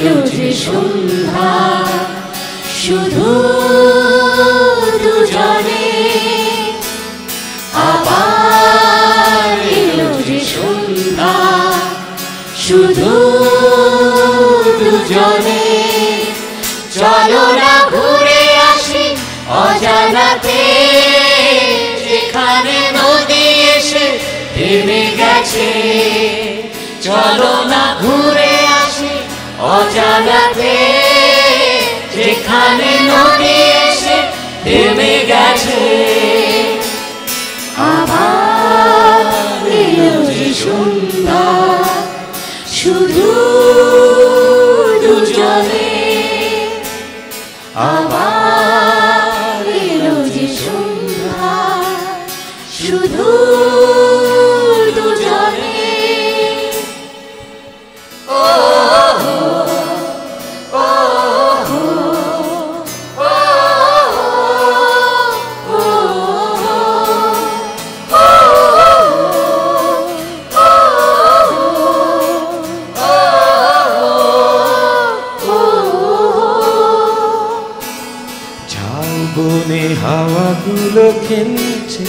এলো যে সন্ধ্যা শুধু দুজনে আবার এলো যে সন্ধ্যা শুধু দুজনে চলো না ঘুরে আসি অজানাতে যেখানে নদী এসে থেমে গেছে চলো না ঘুরে আসি অজানাতে যেখানে নদী এসে থেমে গেছে আবার এলো যে সন্ধ্যা শুধু দুজনে আবার এলো যে সন্ধ্যা শুধু দুজনে বনে হাওয়াগুলো খেলছে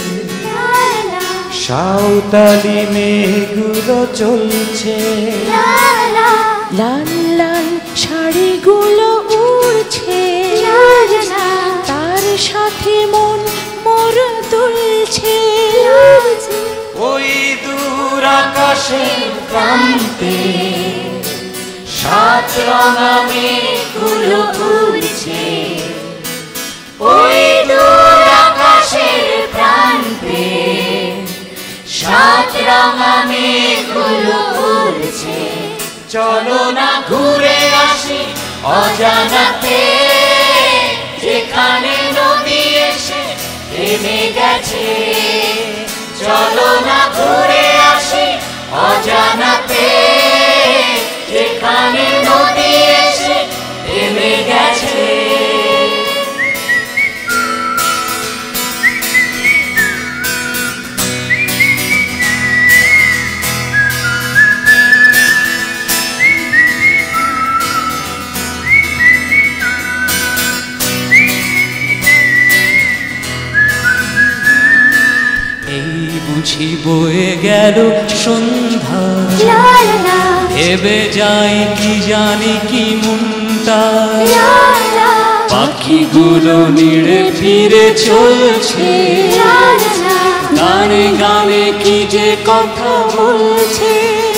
সাঁওতালি মেঘগুলো চলছে লাল লাল শাড়িগুলো উড়ছে তার সাথে মন মোর দুলছে ওই দূর আকাশের প্রান্তে সাত রঙা মেঘগুলো উড়ছে ওই দূর আকাশের প্রান্তে সাত রঙা মেঘগুলো উড়ছে চলো না ঘুরে আসি অজানাতে যেখানে নদী এসে থেমে গেছে চলো না ঘুরে আসি অজানাতে যেখানে নদী এসে থেমে গেছে বুঝি বয়ে গেল সন্ধ্যা ভেবে যাই কি জানি কি মনটা পাখিগুলো নিড়ে ফিরে চলছে গানে গানে কি যে কথা বলছে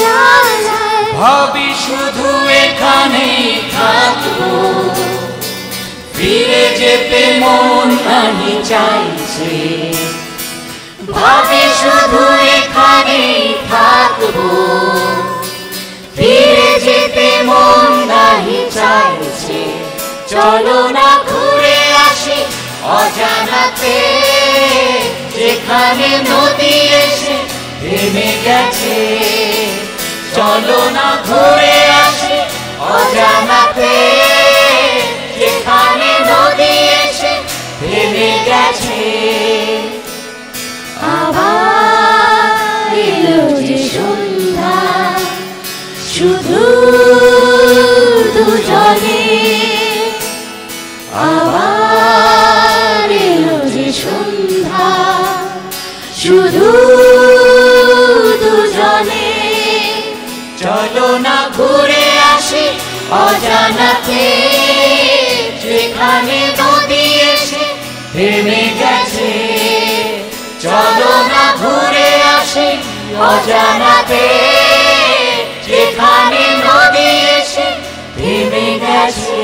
ভাবি শুধু এখানেই থাকবো ফিরে যেতে মন নাহি চাইছে ভাবি শুধু এখানেই থাকবো ফিরে যেতে মন নাহি চাইছে চলো না ঘুরে আসি অজানাতে যেখানে নদী এসে থেমে গেছে চলো না ঘুরে আসি অজানাতে যেখানে নদী এসে থেমে গেছে আবার এলো যে সন্ধ্যা শুধু দুজনে আবার এলো যে সন্ধ্যা শুধু দুজনে চলো না ঘুরে আসি অজানাতে যেখানে নদী এসে থেমে গেছে চলো না ঘুরে আসি অজানাতে যেখানে নদী এসে থেমে গেছে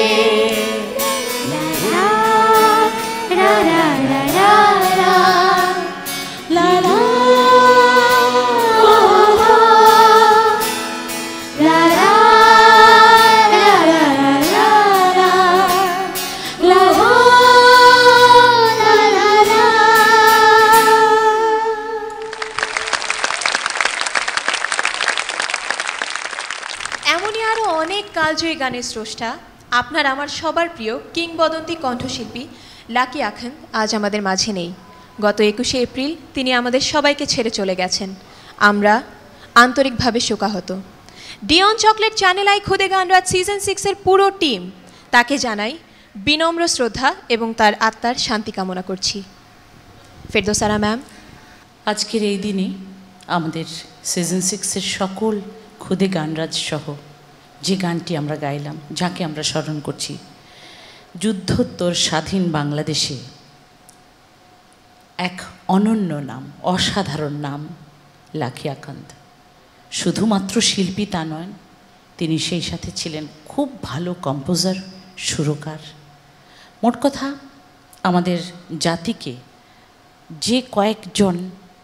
কালজয়ী গানের স্রষ্টা আপনার আমার সবার প্রিয় কিংবদন্তি কণ্ঠশিল্পী লাকি আখান আজ আমাদের মাঝে নেই। গত 21শে এপ্রিল তিনি আমাদের সবাইকে ছেড়ে চলে গেছেন। আমরা আন্তরিকভাবে শোকাহত। ডিয়ন চকলেট চ্যানেল আই খুদে গান রাত সিজন 6 এর পুরো টিম তাকে জানাই বিনম্র শ্রদ্ধা এবং তার আত্মার শান্তি কামনা করছি। ফেরদৌসারা ম্যাম, আজকের এই দিনে আমাদের সিজন 6 এর সকল খুদে গানরাজ সহ যে গানটি আমরা গাইলাম, যাকে আমরা স্মরণ করছি, যুদ্ধোত্তর স্বাধীন বাংলাদেশে এক অনন্য নাম, অসাধারণ নাম লাকি আকান্দ। শুধুমাত্র শিল্পী তা নয়, তিনি সেই সাথে ছিলেন খুব ভালো কম্পোজার, সুরকার। মোট কথা আমাদের জাতিকে যে কয়েকজন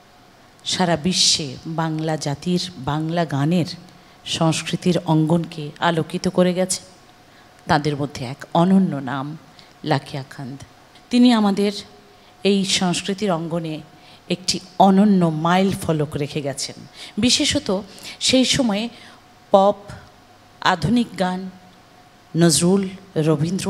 সারা বিশ্বে বাংলা জাতির, বাংলা গানের, সংস্কৃতির অঙ্গনকে আলোকিত করে গেছে, তাদের মধ্যে এক অনন্য নাম লাকি আকান্দ। তিনি আমাদের এই সংস্কৃতির অঙ্গনে একটি অনন্য মাইল ফলক রেখে গেছেন। বিশেষত সেই সময়ে পপ, আধুনিক গান, নজরুল, রবীন্দ্র,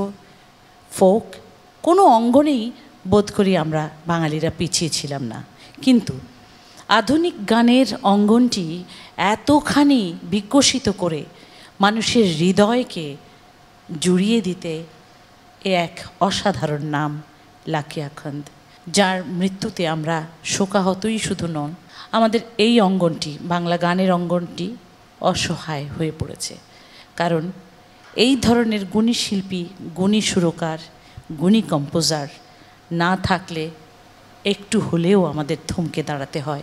ফোক কোনো অঙ্গনেই বোধ করি আমরা বাঙালিরা পিছিয়ে ছিলাম না। কিন্তু আধুনিক গানের অঙ্গনটি এতখানি বিকশিত করে মানুষের হৃদয়কে জুড়িয়ে দিতে এ এক অসাধারণ নাম লাকি আকান্দ, যার মৃত্যুতে আমরা শোকাহতই শুধু নন, আমাদের এই অঙ্গনটি, বাংলা গানের অঙ্গনটি অসহায় হয়ে পড়েছে। কারণ এই ধরনের গুণী শিল্পী, গুণী সুরকার, গুণী কম্পোজার না থাকলে একটু হলেও আমাদের থমকে দাঁড়াতে হয়।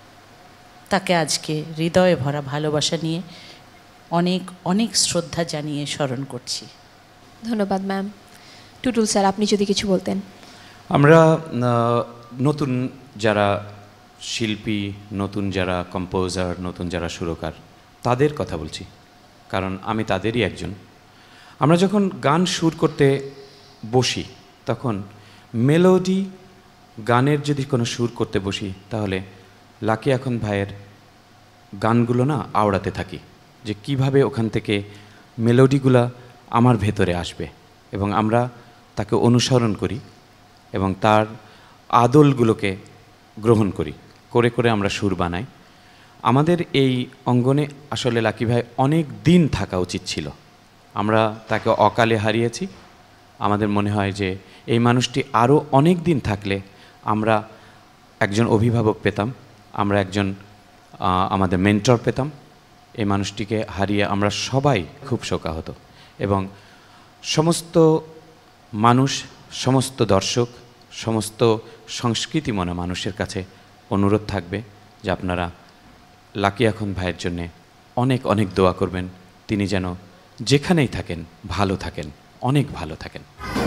তাকে আজকে হৃদয়ে ভরা ভালোবাসা নিয়ে অনেক অনেক শ্রদ্ধা জানিয়ে স্মরণ করছি। ধন্যবাদ ম্যাম। টুটুল স্যার, আপনি যদি কিছু বলতেন। আমরা নতুন যারা শিল্পী, নতুন যারা কম্পোজার, নতুন যারা সুরকার, তাদের কথা বলছি, কারণ আমি তাদেরই একজন। আমরা যখন গান সুর করতে বসি, তখন মেলোডি গানের যদি কোনো সুর করতে বসি, তাহলে লাকি আকান্দ ভাইয়ের গানগুলো না আওড়াতে থাকি, যে কিভাবে ওখান থেকে মেলোডিগুলা আমার ভেতরে আসবে, এবং আমরা তাকে অনুসরণ করি এবং তার আদলগুলোকে গ্রহণ করি, করে করে আমরা সুর বানাই। আমাদের এই অঙ্গনে আসলে লাকি ভাই অনেক দিন থাকা উচিত ছিল। আমরা তাকে অকালে হারিয়েছি। আমাদের মনে হয় যে এই মানুষটি আরও অনেক দিন থাকলে আমরা একজন অভিভাবক পেতাম, আমরা একজন আমাদের মেন্টর পেতাম। এই মানুষটিকে হারিয়ে আমরা সবাই খুব শোকাহত, এবং সমস্ত মানুষ, সমস্ত দর্শক, সমস্ত সংস্কৃতি মনা মানুষের কাছে অনুরোধ থাকবে যে আপনারা লাকি আকান্দ ভাইয়ের জন্যে অনেক অনেক দোয়া করবেন। তিনি যেন যেখানেই থাকেন ভালো থাকেন, অনেক ভালো থাকেন।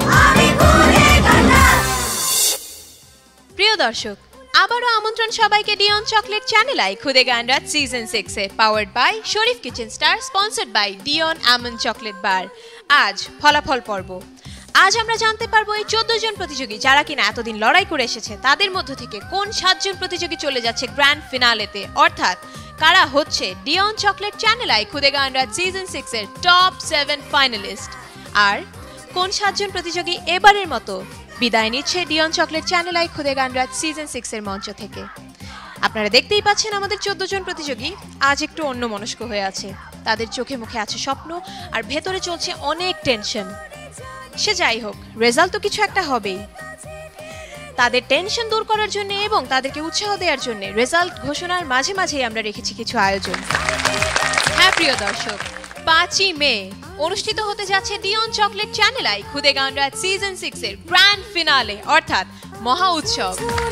প্রিয় দর্শক, আবারও আমন্ত্রণ সবাইকে ডিয়ন চকলেট চ্যানেল আই খুদে গান রাত সিজন 6 এ, powered by Sharif kitchen star, sponsored by Dion almond chocolate bar. আজ ফলাফল পর্ব। আজ আমরা জানতে পারবো এই 14 জন প্রতিযোগী যারা কিনা এতদিন লড়াই করে এসেছে, তাদের মধ্য থেকে কোন 7 জন প্রতিযোগী চলে যাচ্ছে গ্র্যান্ড ফিনালেতে, অর্থাৎ কারা হচ্ছে ডিয়ন চকলেট চ্যানেল আই খুদে গান রাত সিজন 6 এর টপ 7 ফাইনালিস্ট, আর কোন 7 জন প্রতিযোগী এবারের মতো বিদায় নিচ্ছে ডিয়ন চকলেট চ্যানেল আই খুদে গান রাত সিজন 6 এর মঞ্চ থেকে। আপনারা দেখতেই পাচ্ছেন আমাদের 14 জন প্রতিযোগী আজ একটু অন্যমনস্ক হয়ে আছে। তাদের চোখে মুখে আছে স্বপ্ন, আর ভেতরে চলছে অনেক টেনশন। সে যাই হোক, রেজাল্ট তো কিছু একটা হবেই। তাদের টেনশন দূর করার জন্য এবং তাদেরকে উৎসাহ দেওয়ার জন্য রেজাল্ট ঘোষণার মাঝে মাঝেই আমরা রেখেছি কিছু আয়োজন। হ্যাঁ প্রিয় দর্শক, 5ই মে অনুষ্ঠিত হতে যাচ্ছে ডিয়ন চকলেট চ্যানেল আই খুদে গান রাত সিজন 6 এর গ্র্যান্ড ফিনালে, অর্থাৎ মহা উৎসব।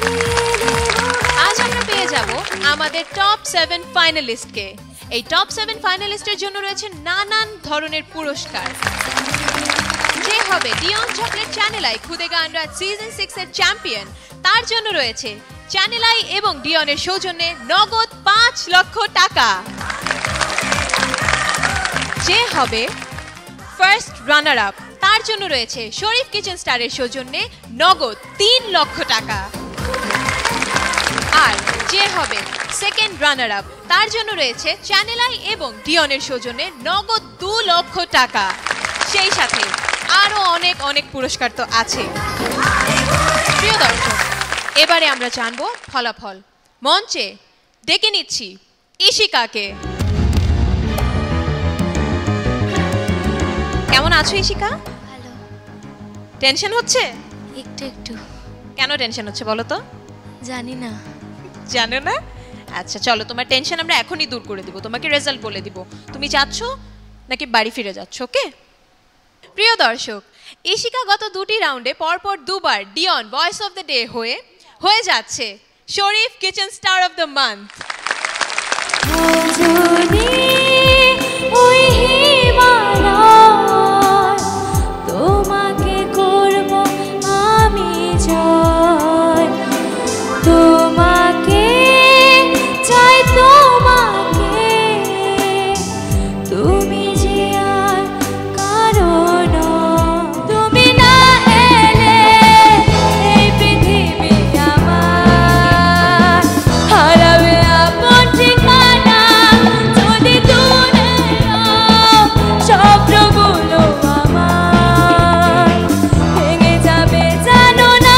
আজ আমরা পেয়ে যাব আমাদের টপ 7 ফাইনালিস্টকে। এই টপ 7 ফাইনালিস্টের জন্য রয়েছে নানান ধরনের পুরস্কার। যে হবে ডিয়ন চকলেট চ্যানেল আই খুদে গান রাত সিজন 6 এর চ্যাম্পিয়ন, তার জন্য রয়েছে চ্যানেল আই এবং ডিয়নের সৌজন্যে নগদ 5 লক্ষ টাকা। যে হবে ফার্স্ট রানার আপ, তার জন্য রয়েছে শরীফ কিচেন স্টারের সৌজন্যে নগদ 3 লক্ষ টাকা। আর যে হবে সেকেন্ড রানার আপ, তার জন্য রয়েছে চ্যানেল আই এবং ডিয়নের সৌজন্যে নগদ 2 লক্ষ টাকা। সেই সাথে আরো অনেক অনেক পুরস্কার তো আছে। প্রিয় দর্শক, এবারে আমরা জানবো ফলাফল। মঞ্চে ডেকে নিচ্ছি ইশিকাকে। আছো ইশিকা? ভালো, টেনশন হচ্ছে? একটু একটু। কেন টেনশন হচ্ছে বলো তো? জানি না। জানো না? আচ্ছা চলো, তোমার টেনশন আমরা এখনই দূর করে দিব, তোমাকে রেজাল্ট বলে দিব। তুমি যাচ্ছ নাকি বাড়ি ফিরে যাচ্ছ? ওকে। প্রিয় দর্শক, ইশিকা গত দুটি রাউন্ডে পরপর দুবার Dion voice of the day হয়ে যাচ্ছে Sharif kitchen star of the month. তোমাকে করব আমি জয়, তোমাকে চাই, তোমাকে, তুমি যে আর কারো নও। তুমি না এলে এই পৃথিবী আমার হারাবে আপন ঠিকানা। যদি দূরে হও, স্বপ্নগুলো আমার ভেঙে যাবে জানো না।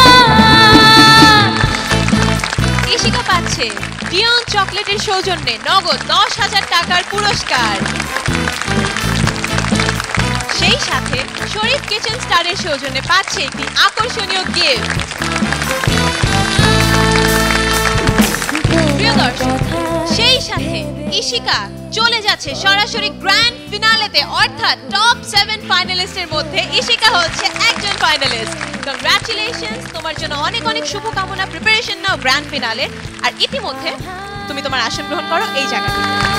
ইশিকা পাচ্ছে ডিয়ন চকলেটের সৌজন্যে নগদ 10,000 টাকার পুরস্কার। সেই সাথে শরীফ কিচেন স্টারের সৌজন্যে পাচ্ছে একটি আকর্ষণীয় গিফট। প্রিয় দর্শক, সেই সাথে ইশিকা চলে যাচ্ছে সরাসরি গ্র্যান্ড ফিনালেতে, অর্থাৎ টপ 7 ফাইনালিস্টের মধ্যে ইশিকা হচ্ছে একজন ফাইনালিস্ট। কংগ্রাচুলেশনস, তোমার জন্য অনেক অনেক শুভকামনা। প্রিপারেশন নাও গ্র্যান্ড ফিনালে, আর ইতিমধ্যে তুমি তোমার আসন গ্রহণ করো এই জায়গাতে।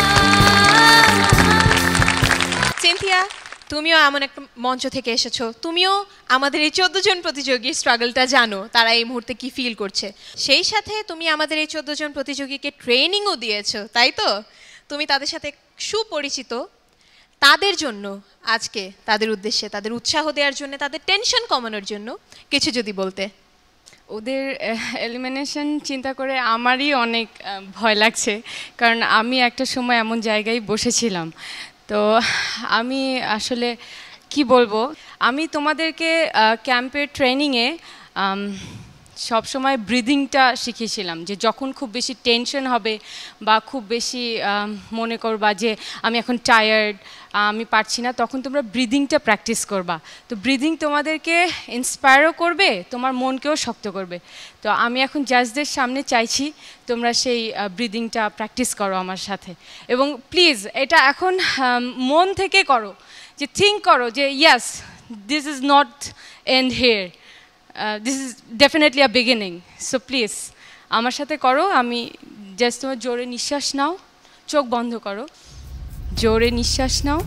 সিনথিয়া, তুমিও এমন একটা মঞ্চ থেকে এসেছো, তুমিও আমাদের এই 14 জন প্রতিযোগীর স্ট্রাগলটা জানো, তারা এই মুহূর্তে কি ফিল করছে। সেই সাথে তুমি আমাদের এই 14 জন প্রতিযোগীকে ট্রেনিংও দিয়েছো, তাই তো? তুমি তাদের সাথে সুপরিচিত। তাদের জন্য আজকে, তাদের উদ্দেশ্যে, তাদের উৎসাহ দেওয়ার জন্য, তাদের টেনশন কমানোর জন্য কিছু যদি বলতে। ওদের এলিমিনেশন চিন্তা করে আমারই অনেক ভয় লাগছে, কারণ আমি একটা সময় এমন জায়গায় বসেছিলাম। তো আমি আসলে কি বলবো, আমি তোমাদেরকে ক্যাম্পের ট্রেনিংয়ে সবসময় ব্রিদিংটা শিখিয়েছিলাম, যে যখন খুব বেশি টেনশন হবে বা খুব বেশি মনে করবা যে আমি এখন টায়ার্ড, আমি পারছি না, তখন তোমরা ব্রিদিংটা প্র্যাকটিস করবা। তো ব্রিদিং তোমাদেরকে ইন্সপায়ারও করবে, তোমার মনকেও শক্ত করবে। তো আমি এখন জাজদের সামনে চাইছি তোমরা সেই ব্রিদিংটা প্র্যাকটিস করো আমার সাথে, এবং প্লিজ এটা এখন মন থেকে করো, যে থিঙ্ক করো যে yes, this is not end here, this is definitely a beginning. So please আমার সাথে করো। আমি জাস্ট তোমার জোরে নিঃশ্বাস নাও, চোখ বন্ধ করো, জোরে নিঃশ্বাস নাও,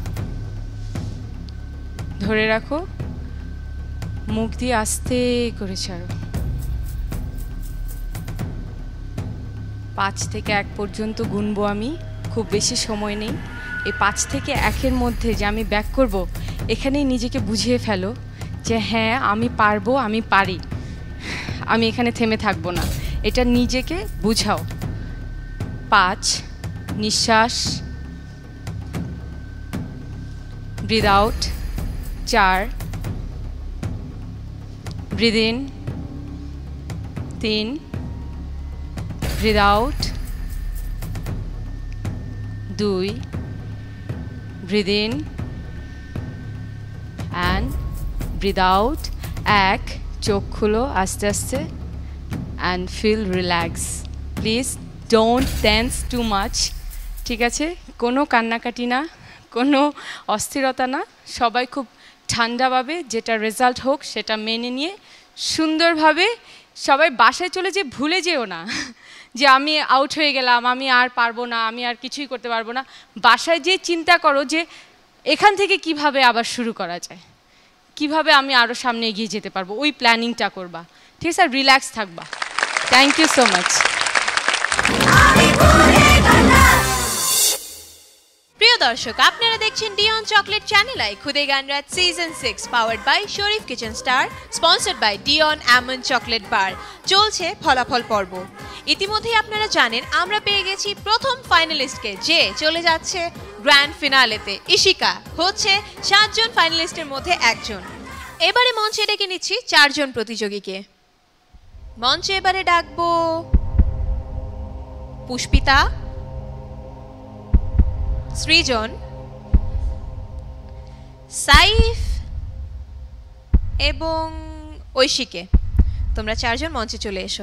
ধরে রাখো, মুখ দিয়ে আস্তে করে ছাড়ো। 5 থেকে 1 পর্যন্ত গুনবো আমি, খুব বেশি সময় নেই। এই 5 থেকে 1-এর মধ্যে যে আমি ব্যাক করব, এখানেই নিজেকে বুঝিয়ে ফেলো যে হ্যাঁ আমি পারবো, আমি পারি, আমি এখানে থেমে থাকবো না, এটা নিজেকে বুঝাও। 5, নিঃশ্বাস, breathe out, 4, breathe in, 3, breathe out, 2, breathe in and breathe out. 1, চোখ খুলো আস্তে আস্তে and feel relax. Please don't tense too much, ঠিক আছে? কোনো কান্নাকাটি না, কোনো অস্থিরতা না, সবাই খুব ঠান্ডাভাবে যেটা রেজাল্ট হোক সেটা মেনে নিয়ে সুন্দরভাবে সবাই বাসায় চলে যেয়ে ভুলে যেও না যে আমি আউট হয়ে গেলাম, আমি আর পারবো না, আমি আর কিছুই করতে পারবো না। বাসায় যেয়ে চিন্তা করো যে এখান থেকে কিভাবে আবার শুরু করা যায়, কিভাবে আমি আরও সামনে এগিয়ে যেতে পারবো, ওই প্ল্যানিংটা করবা, ঠিক আছে? আর রিল্যাক্স থাকবা। Thank you so much. প্রিয় দর্শক, আপনারা দেখছেন ডিয়ন চকলেট চ্যানেল আই খুদে গান রাত season 6, powered by Sharif kitchen star, sponsored by Dion almond chocolate bar. চলছে ফলাফল পর্ব। ইতিমধ্যেই আপনারা জানেন আমরা পেয়ে গেছি প্রথম ফাইনালিস্টকে, যে চলে যাচ্ছে গ্র্যান্ড ফিনালেতে। ইশিকা হচ্ছে 7 জন ফাইনালিস্টের মধ্যে একজন। এবারে মঞ্চে ডেকে নিচ্ছি 4 জন প্রতিযোগীকে। মঞ্চে এবারে ডাকবো পুষ্পিতা, সৃজন, সাইফ এবং ঐশীকে। তোমরা চারজন মঞ্চে চলে এসো।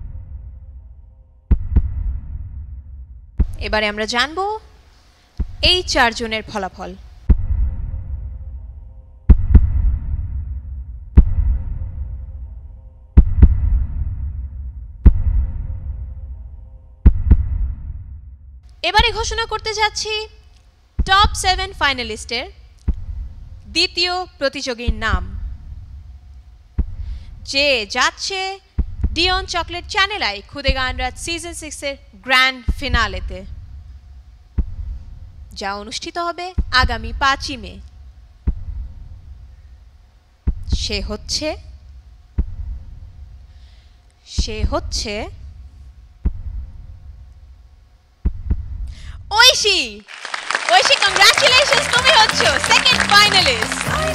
এবারে আমরা জানবো এই চারজনের ফলাফল। এবারে ঘোষণা করতে যাচ্ছি টপ 7 ফাইনালিস্টের দ্বিতীয় প্রতিযোগীর নাম, যে যাচ্ছে ডিয়ন চকলেট চ্যানেল আই খুদে গান রাত সিজন 6 এর গ্র্যান্ড ফিনালেতে, যা অনুষ্ঠিত হবে আগামী 5ই মে। সে হচ্ছে ঐশী। ঐশী, কংগ্রাচুলেশনস, তুমি হচ্ছ সেকেন্ড ফাইনালিস্ট।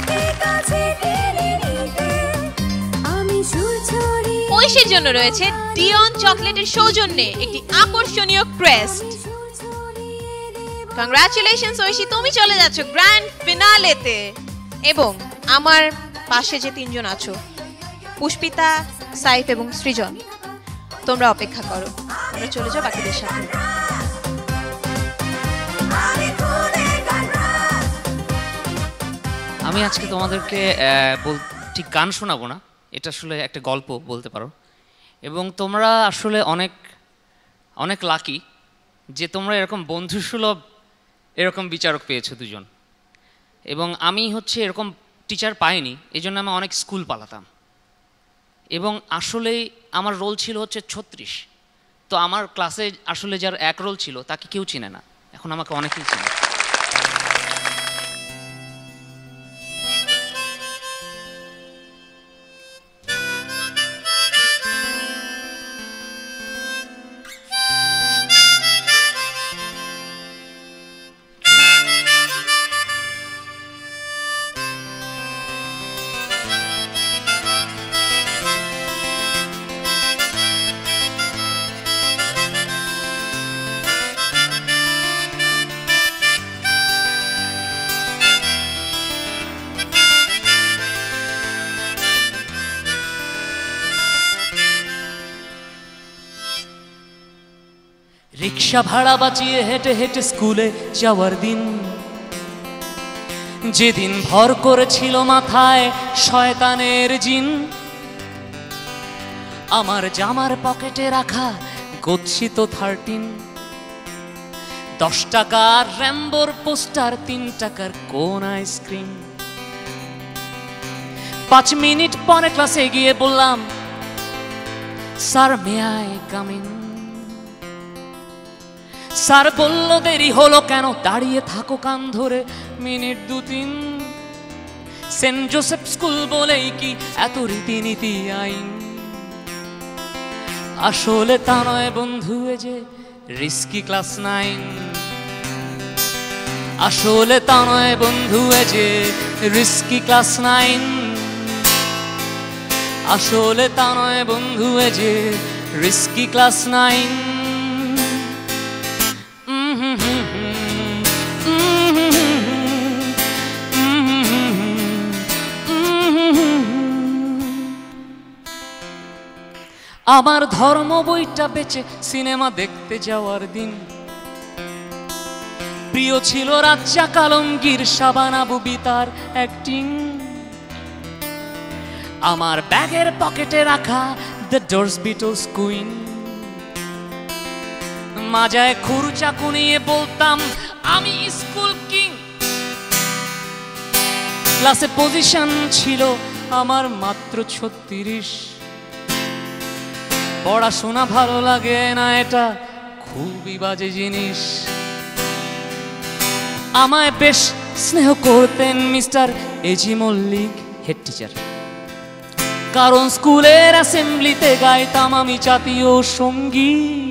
ঐশীর জন্য রয়েছে ডিয়ন চকলেটের সৌজন্যে একটি আকর্ষণীয় ক্রেস্ট। কংগ্রাচুলেশনস ঐশী, তুমি চলে যাচ্ছ গ্র্যান্ড ফিনালেতে। এবং আমার পাশে যে তিনজন আছো, পুষ্পিতা, সাইফ এবং সৃজন, তোমরা অপেক্ষা করো, তোমরা চলে যাও বাকিদের সাথে। আমি আজকে তোমাদেরকে ঠিক গান শোনাবো না, এটা আসলে একটা গল্প বলতে পারো। এবং তোমরা আসলে অনেক অনেক লাকি যে তোমরা এরকম বন্ধুসুলভ এরকম বিচারক পেয়েছো দুজন। এবং আমি হচ্ছে এরকম টিচার পাইনি, এই জন্য আমি অনেক স্কুল পালাতাম। এবং আসলেই আমার রোল ছিল হচ্ছে 36। তো আমার ক্লাসে আসলে যার এক রোল ছিল তাকে কেউ চিনে না, এখন আমাকে অনেকেই চিনে। রিক্সা ভাড়া বাঁচিয়ে হেঁটে হেঁটে স্কুলে যাওয়ার দিন, যেদিন ভর করেছিল মাথায় শয়তানের জিন, আমার জামার পকেটে রাখা গচ্ছিত 13, 10 টাকার র্যাম্বোর পোস্টার, 3 টাকার কোন আইসক্রিম। 5 মিনিট পরে ক্লাসে গিয়ে বললাম, sir may I come in. Sir বলল, দেরি হলো কেন, দাঁড়িয়ে থাকো কান ধরে মিনিট 2-3। সেন্ট জোসেফ স্কুল বলেই কি এত রীতিনীতি আইন? আসলে তা নয় বন্ধু, এ যে রিস্কি ক্লাস 9। আসলে তা নয় বন্ধু, এ যে রিস্কি ক্লাস 9। আসলে তা নয় বন্ধু, এ যে রিস্কি ক্লাস 9। আমার ধর্ম বইটা বেচে সিনেমা দেখতে যাওয়ার দিন, প্রিয় ছিল রাজ্জাক আলমগীর, শাবানা বুবিতার অ্যাক্টিং। আমার ব্যাগের পকেটে রাখা দ্য ডোরস বিটলস কুইন, মাজায় খুরচাকু নিয়ে বলতাম আমি স্কুল কিং। ক্লাসে পজিশন ছিল আমার মাত্র 36। পড়াশোনা ভালো লাগে না, এটা খুবই বাজে জিনিস। আমায় বেশ স্নেহ করতেন mister A G Mallick, head teacher, কারণ স্কুলের অ্যাসেম্বলিতে গাইতাম আমি জাতীয় সঙ্গীত।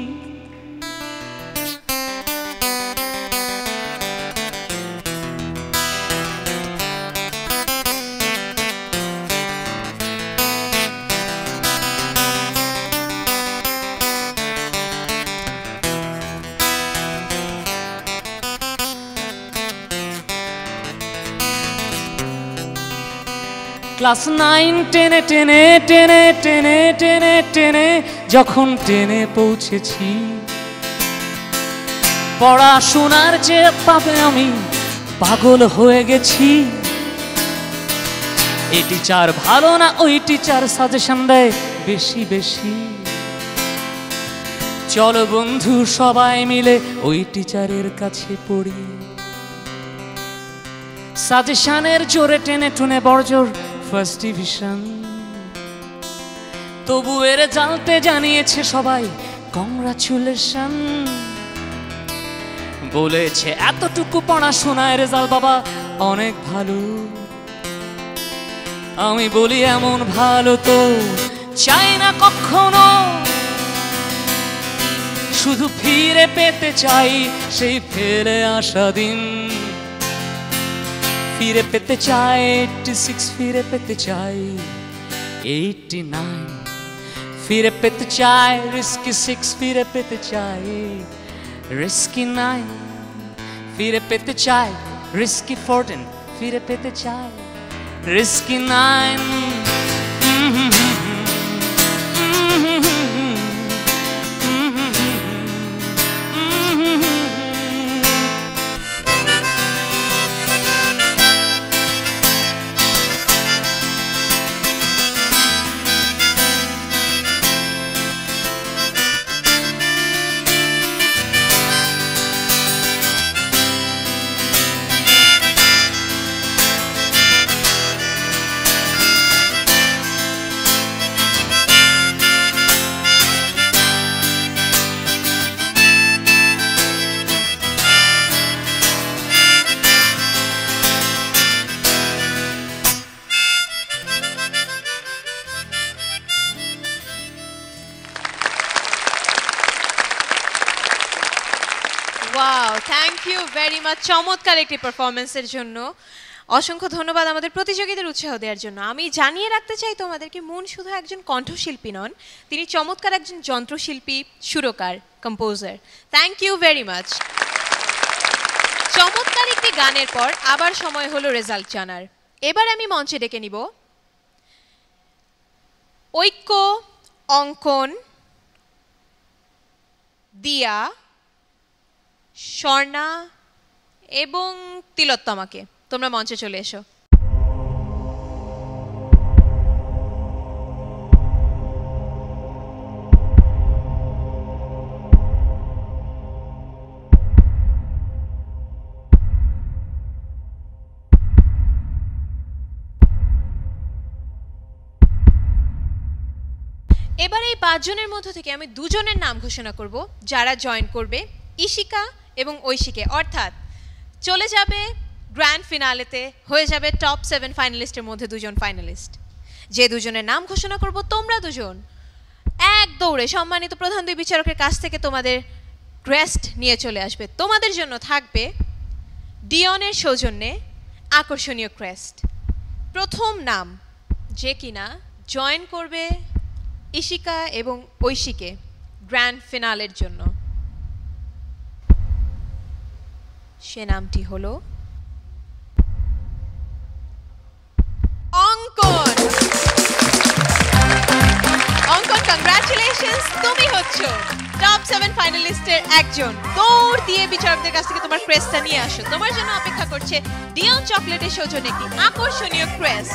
ক্লাস 9 টেনে টেনে টেনে টেনে টেনে টেনে যখন টেনে পৌঁছেছি, পড়াশোনার যে পাবে আমি পাগল হয়ে গেছি। এই টিচার ভালো না ওই টিচার সাজেশন দেয় বেশি বেশি, চলো বন্ধু সবাই মিলে ওই টিচারের কাছে পড়ি। সাজেশনের জোরে টেনে টুনে বড়জোর ফার্স্ট ডিভিশন, তবু এর জানতে জানিয়েছে সবাই কংগ্রাচুলেশন। বলেছে এতটুকু পড়াশোনায় রেজাল্ট বাবা অনেক ভালো। আমি বলি এমন ভালো তো চাই না কখনো, শুধু ফিরে পেতে চাই সেই ফেলে আসা দিন। ফিরে পেতে চাই 86, ফিরে পেতে চাই 89, ফিরে পেতে চাই রিস্কি 6, ফিরে পেতে চাই রিস্কি 9, ফিরে পেতে চাই রিস্কি 14, ফিরে পেতে চাই risky 9। Wow, thank you very much চমৎকার একটি পারফরমেন্সের জন্য। অসংখ্য ধন্যবাদ আমাদের প্রতিযোগীদের উৎসাহ দেওয়ার জন্য। আমি জানিয়ে রাখতে চাই তোমাদেরকে, মুন শুধু একজন কণ্ঠশিল্পী নন, তিনি চমৎকার একজন যন্ত্রশিল্পী, সুরকার, composer. Thank you very much. চমৎকার একটি গানের পর আবার সময় হলো রেজাল্ট জানার। এবার আমি মঞ্চে ডেকে নিব ঐক্য, অঙ্কন, দিয়া, স্বর্ণা এবং তিলোত্তমাকে। তোমরা মঞ্চে চলে এসো। এবার এই 5 জনের মধ্য থেকে আমি 2 জনের নাম ঘোষণা করব যারা জয়েন করবে ইশিকা এবং ঐশিকে, অর্থাৎ চলে যাবে গ্র্যান্ড ফিনালেতে, হয়ে যাবে টপ 7 ফাইনালিস্টের মধ্যে 2 জন ফাইনালিস্ট। যে 2 জনের নাম ঘোষণা করব তোমরা 2 জন এক দৌড়ে সম্মানিত প্রধান 2 বিচারকের কাছ থেকে তোমাদের ক্রেস্ট নিয়ে চলে আসবে। তোমাদের জন্য থাকবে ডিয়নের সৌজন্যে আকর্ষণীয় ক্রেস্ট। প্রথম নাম যে কিনা জয়েন করবে ইশিকা এবং ঐশিকে গ্র্যান্ড ফিনালের জন্য, সে নামটি হলো অঙ্কন। অঙ্কন, কংগ্রাচুলেশনস, তুমি হচ্ছো টপ 7 ফাইনালিস্টের একজন। দৌড় দিয়ে বিচারকদের কাছ থেকে তোমার ক্রেস্টটা নিয়ে আসো। তোমার জন্য অপেক্ষা করছে ডিয়ন চকলেটের সৌজন্যে একটি আকর্ষণীয় ক্রেস্ট।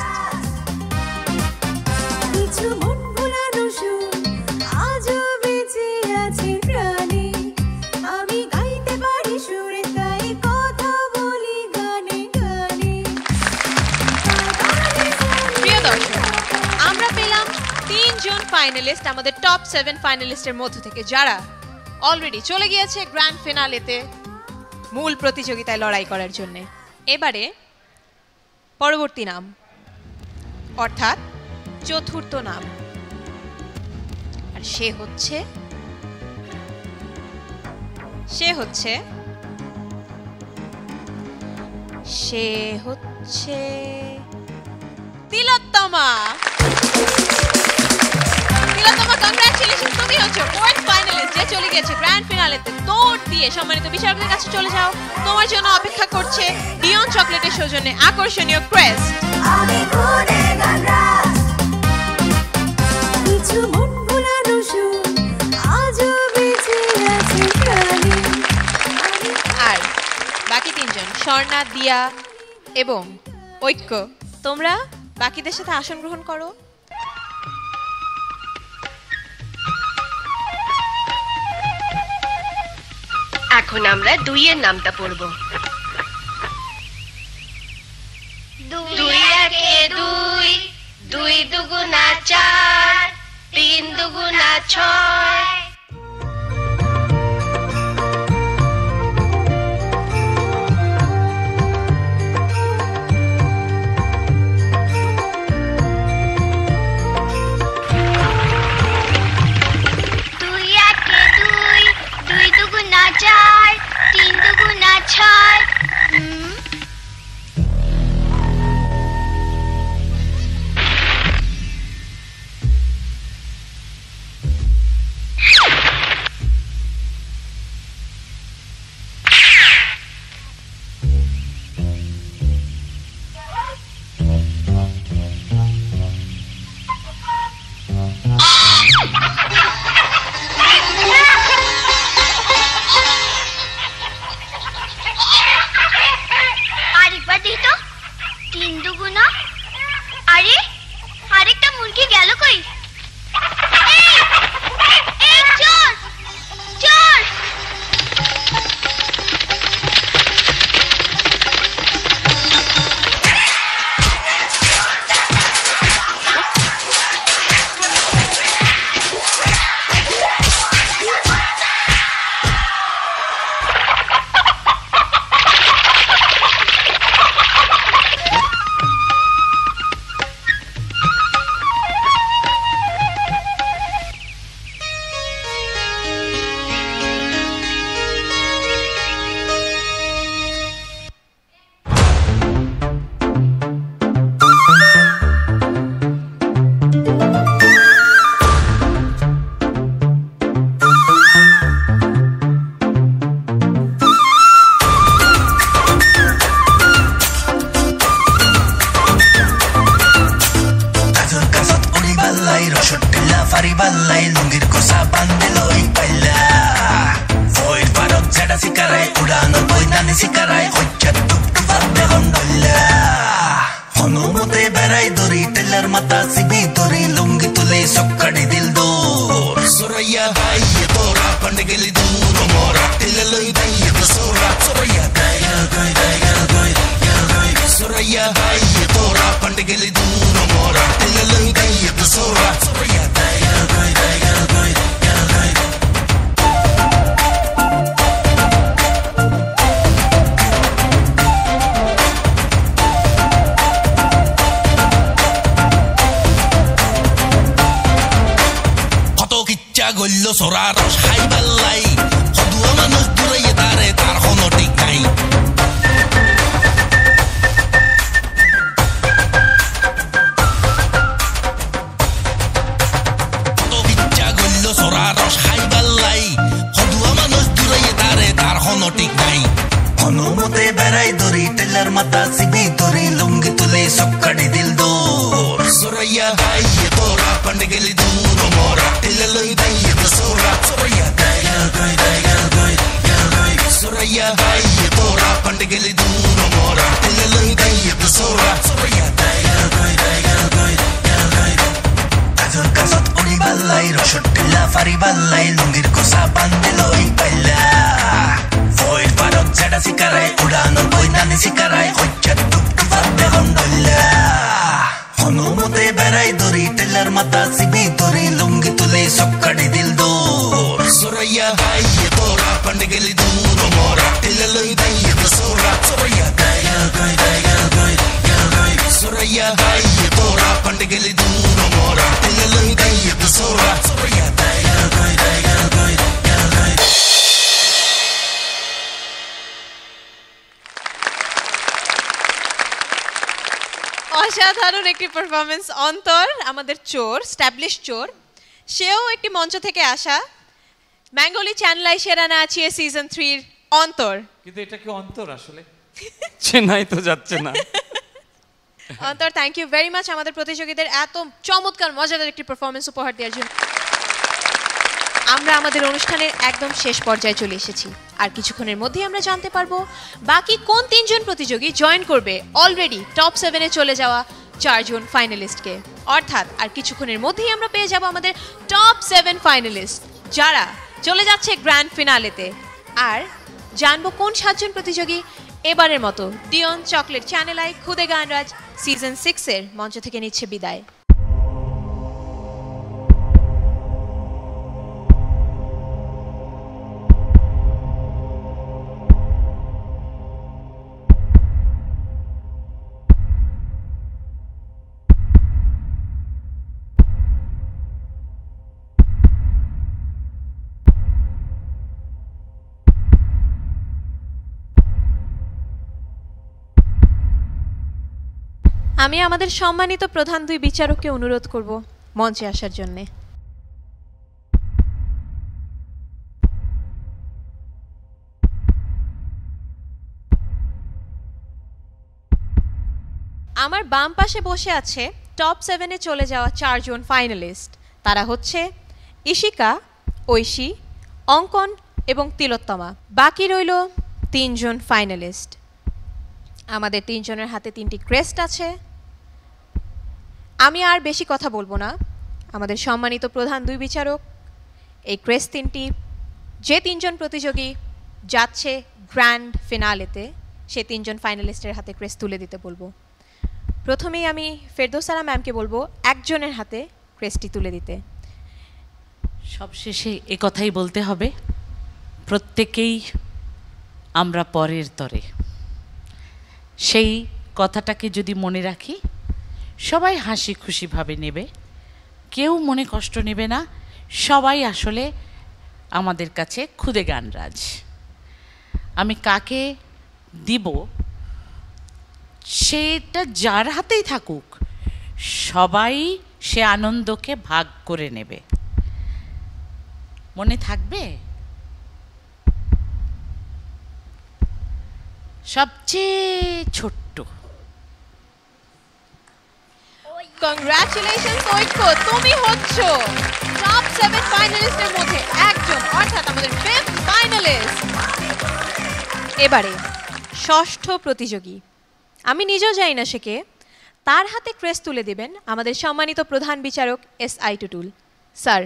ফাইনালিস্ট আমাদের টপ 7 ফাইনালিস্টের মধ্য থেকে, যারা অলরেডি চলে গিয়েছে গ্র্যান্ড ফিনালেতে মূল প্রতিযোগিতায় লড়াই করার জন্য। এবারে পরবর্তী নাম, অর্থাৎ চতুর্থ নাম, আর সে হচ্ছে তিলোত্তমা। তিলোত্তমা কংগ্রাচুলেশন, তুমি হচ্ছে ফোর্থ ফাইনালিস্ট যে চলে গেছে গ্র্যান্ড ফিনালেতে দৌড় দিয়ে। সম্মানিত বিচারকদের কাছে চলে যাও, তোমার জন্য অপেক্ষা করছে ডিয়ন চকলেটের সৌজন্যে আকর্ষণীয় ক্রেস্ট। আমি ঘুরে গানরাজ কিছু মন ভুলানো সুর আজও বেঁচে আছে প্রাণে। আর বাকি তিনজন স্বর্ণা, দিয়া এবং ঐক্য, তোমরা বাকিদের সাথে আসন গ্রহণ করো। এখন আমরা 2 এর নামটা পড়ব। 2 একে 2, 2 দুগুণা 4, 3 দুগুণা 6। অসাধারণ একটি পারফরমেন্স অন্তর, আমাদের চোর স্ট্যাবলিশ চোর সেও একটি মঞ্চ থেকে আসা বেঙ্গলি চ্যানেলাই সেরা নাচিয়ে সিজন 3 অন্তর। কিন্তু এটা কি অন্তর আসলে চেন্নাই তো যাচ্ছে না। অন্তর, থ্যাংক ইউ ভেরি মাচ আমাদের প্রতিযোগীদের এত চমৎকার মজাদার একটি পারফরমেন্স উপহার দেওয়ার জন্য। আমরা আমাদের অনুষ্ঠানের একদম শেষ পর্যায়ে চলে এসেছি, আর কিছুক্ষণের মধ্যেই আমরা জানতে পারবো বাকি কোন 3 জন প্রতিযোগী জয়েন করবে অলরেডি টপ 7-এ চলে যাওয়া 4 জন ফাইনালিস্টকে। অর্থাৎ আর কিছুক্ষণের মধ্যেই আমরা পেয়ে যাব আমাদের টপ 7 ফাইনালিস্ট, যারা চলে যাচ্ছে গ্র্যান্ড ফিনালেতে। আর জানবো কোন 7 জন প্রতিযোগী এবারের মতো ডিয়ন চকলেট চ্যানেল আই খুদে গানরাজ সিজন 6-এর মঞ্চ থেকে নিচ্ছে বিদায়। আমি আমাদের সম্মানিত প্রধান 2 বিচারককে অনুরোধ করব মঞ্চে আসার জন্য। আমার বাম পাশে বসে আছে টপ 7-এ চলে যাওয়া 4 জন ফাইনালিস্ট। তারা হচ্ছে ইশিকা, ঐশী, অঙ্কন এবং তিলোত্তমা। বাকি রইল 3 জন ফাইনালিস্ট। আমাদের 3 জনের হাতে 3টি ক্রেস্ট আছে। আমি আর বেশি কথা বলবো না, আমাদের সম্মানিত প্রধান 2 বিচারক এই ক্রেস্ট 3টি যে 3 জন প্রতিযোগী যাচ্ছে গ্র্যান্ড ফিনালেতে সেই 3 জন ফাইনালিস্টের হাতে ক্রেস্ট তুলে দিতে বলবো। প্রথমেই আমি ফেরদৌসারা ম্যামকে বলবো একজনের হাতে ক্রেস্টটি তুলে দিতে। সবশেষে এ কথাই বলতে হবে, প্রত্যেকেই আমরা পরের তরে। সেই কথাটাকে যদি মনে রাখি, সবাই হাসি খুশিভাবে নেবে, কেউ মনে কষ্ট নেবে না। সবাই আসলে আমাদের কাছে খুদে গানরাজ। আমি কাকে দিব সেটা যার হাতেই থাকুক, সবাই সে আনন্দকে ভাগ করে নেবে। মনে থাকবে সবচেয়ে ছোট্ট। কংগ্রাচুলেশনস ঐক্য, তুমি হচ্ছ টপ 7 ফাইনালিস্টের মধ্যে একজন, অর্থাৎ আমাদের 5th ফাইনালিস্ট। এবারে ষষ্ঠ প্রতিযোগী, আমি নিজেও জানি না সে কে, তার হাতে ক্রেস্ট তুলে দিবেন আমাদের সম্মানিত প্রধান বিচারক SI টুটুল স্যার।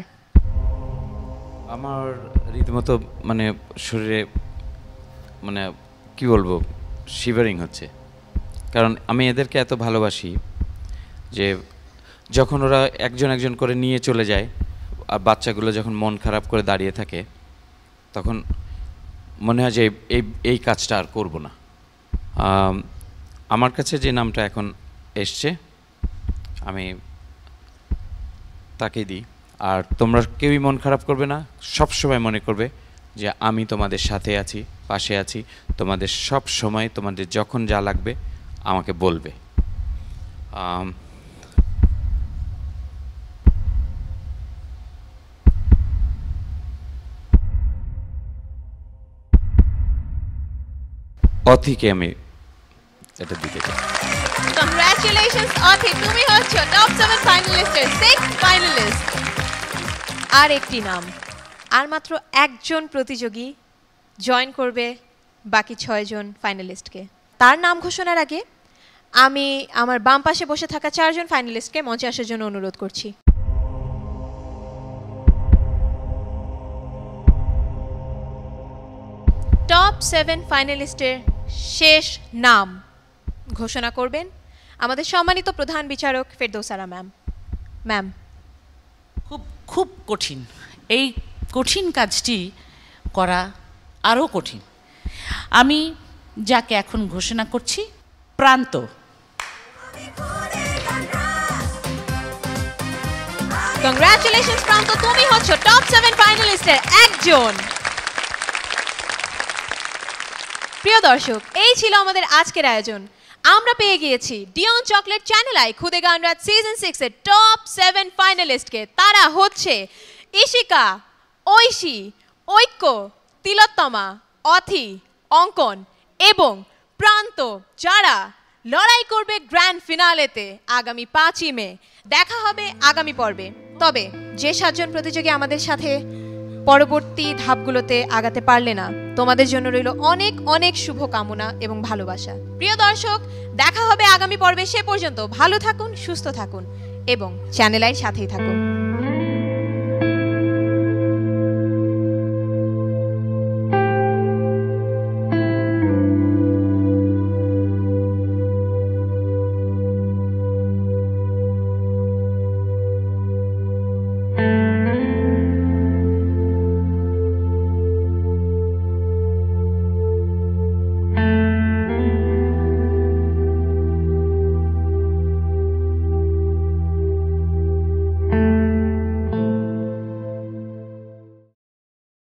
আমার রীতিমতো মানে শরীরে মানে কি বলবো, শিভারিং হচ্ছে, কারণ আমি এদেরকে এত ভালোবাসি যে যখন ওরা একজন একজন করে নিয়ে চলে যায় আর বাচ্চাগুলো যখন মন খারাপ করে দাঁড়িয়ে থাকে, তখন মনে হয় যে এই কাজটা আর করব না। আমার কাছে যে নামটা এখন এসছে আমি তাকেই দিই। আর তোমরা কেউই মন খারাপ করবে না, সবসময় মনে করবে যে আমি তোমাদের সাথে আছি, পাশে আছি, তোমাদের সব সময় তোমাদের যখন যা লাগবে আমাকে বলবে। অথিকে আমি এটা দিতে চাই। কংগ্রাচুলেশনস অথি, তুমি হচ্ছ টপ 7 ফাইনালিস্টের 6th ফাইনালিস্ট। আর একটি নাম, আর মাত্র একজন প্রতিযোগী জয়েন করবে বাকি 6 জন ফাইনালিস্টকে। তার নাম ঘোষণার আগে আমি আমার বাম পাশে বসে থাকা 4 জন ফাইনালিস্টকে মঞ্চে আসার জন্য অনুরোধ করছি। টপ 7 ফাইনালিস্টের শেষ নাম ঘোষণা করবেন আমাদের সম্মানিত প্রধান বিচারক ফেরদৌসারা ম্যাম। ম্যাম, খুব খুব কঠিন, এই কঠিন কাজটি করা আরও কঠিন। আমি যাকে এখন ঘোষণা করছি, প্রান্ত। কংগ্রাচুলেশনস প্রান্ত, তুমি হচ্ছ টপ 7 ফাইনালিস্টের একজন। প্রিয় দর্শক, এই ছিল আমাদের আজকের আয়োজন। আমরা পেয়ে গিয়েছি ডিয়ন চকলেট চ্যানেল আই খুদে গান রাত সিজন 6 এর টপ 7 ফাইনালিস্টকে। তারা হচ্ছে ইশিকা, ঐশী, ঐক্য, তিলোত্তমা, অথি, অঙ্কন এবং প্রান্ত, যারা লড়াই করবে গ্র্যান্ড ফিনালেতে আগামী 5ই মে। দেখা হবে আগামী পর্বে। তবে যে 7 জন প্রতিযোগী আমাদের সাথে পরবর্তী ধাপগুলোতে আগাতে পারলে না, তোমাদের জন্য রইল অনেক অনেক শুভকামনা এবং ভালোবাসা। প্রিয় দর্শক, দেখা হবে আগামী পর্বে। সে পর্যন্ত ভালো থাকুন, সুস্থ থাকুন এবং চ্যানেল আইর সাথেই থাকুন।